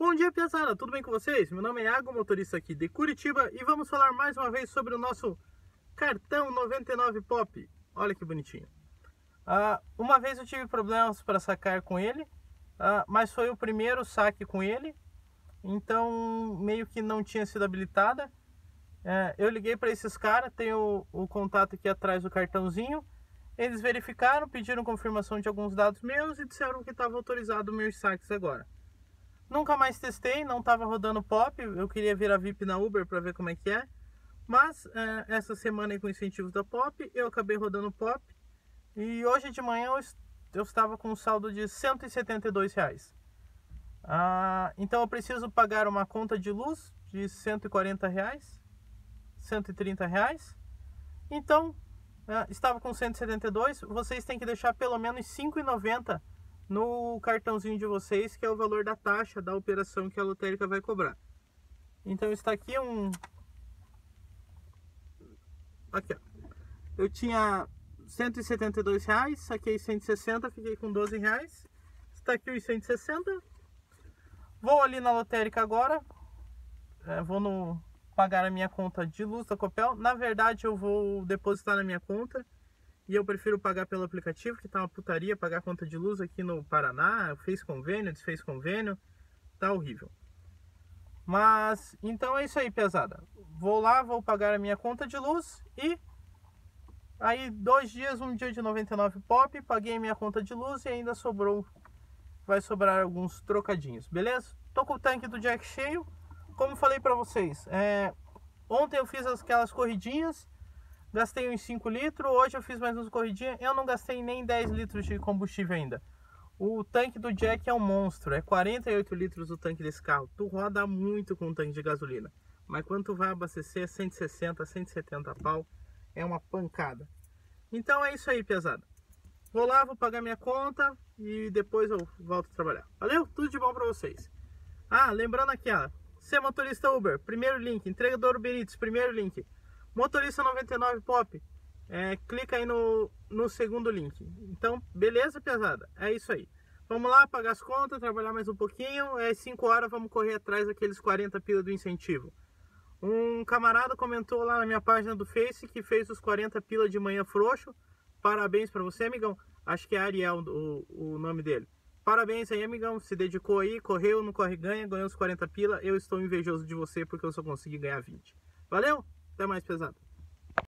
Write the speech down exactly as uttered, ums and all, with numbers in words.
Bom dia, pesada, tudo bem com vocês? Meu nome é Iago, motorista aqui de Curitiba, e vamos falar mais uma vez sobre o nosso cartão noventa e nove Pop. Olha que bonitinho. Uh, uma vez eu tive problemas para sacar com ele, uh, mas foi o primeiro saque com ele, então meio que não tinha sido habilitada. Uh, eu liguei para esses caras, tem o, o contato aqui atrás do cartãozinho. Eles verificaram, pediram confirmação de alguns dados meus e disseram que estava autorizado meus saques agora. Nunca mais testei, não estava rodando Pop, eu queria virar V I P na Uber para ver como é que é. Mas é, essa semana aí com incentivos da Pop, eu acabei rodando Pop. E hoje de manhã eu, eu estava com um saldo de cento e setenta e dois reais. Ah, então eu preciso pagar uma conta de luz de cento e quarenta reais, cento e trinta reais. Então, é, estava com cento e setenta e dois, vocês têm que deixar pelo menos cinco reais e noventa centavos no cartãozinho de vocês, que é o valor da taxa da operação que a lotérica vai cobrar. Então está aqui um... Aqui, ó. Eu tinha cento e setenta e dois reais, saquei cento e sessenta, fiquei com doze reais. Está aqui os cento e sessenta. Vou ali na lotérica agora. É, vou no... pagar a minha conta de luz da Copel. Na verdade eu vou depositar na minha conta. E eu prefiro pagar pelo aplicativo, que tá uma putaria pagar conta de luz aqui no Paraná. Fez convênio, desfez convênio. Tá horrível. Mas, então é isso aí, pesada. Vou lá, vou pagar a minha conta de luz e... Aí, dois dias, um dia de noventa e nove Pop, paguei a minha conta de luz e ainda sobrou... Vai sobrar alguns trocadinhos, beleza? Tô com o tanque do Jack cheio. Como falei pra vocês, é... ontem eu fiz aquelas corridinhas... Gastei uns cinco litros, hoje eu fiz mais umas corridinhas, eu não gastei nem dez litros de combustível ainda. O tanque do Jack é um monstro, é quarenta e oito litros o tanque desse carro. Tu roda muito com o tanque de gasolina, mas quando tu vai abastecer é cento e sessenta, cento e setenta pau, é uma pancada. Então é isso aí, pesada. Vou lá, vou pagar minha conta e depois eu volto a trabalhar. Valeu? Tudo de bom pra vocês. Ah, lembrando aqui, ó, ser motorista Uber, primeiro link, entregador Uber Eats, primeiro link. Motorista noventa e nove Pop, é, clica aí no, no segundo link. Então, beleza, pesada? É isso aí. Vamos lá, pagar as contas, trabalhar mais um pouquinho. É cinco horas, vamos correr atrás daqueles quarenta pila do incentivo. Um camarada comentou lá na minha página do Face que fez os quarenta pila de manhã frouxo. Parabéns pra você, amigão. Acho que é Ariel o, o nome dele. Parabéns aí, amigão. Se dedicou aí, correu, não corre ganha, ganhou os quarenta pila. Eu estou invejoso de você porque eu só consegui ganhar vinte. Valeu? Até mais, pesado.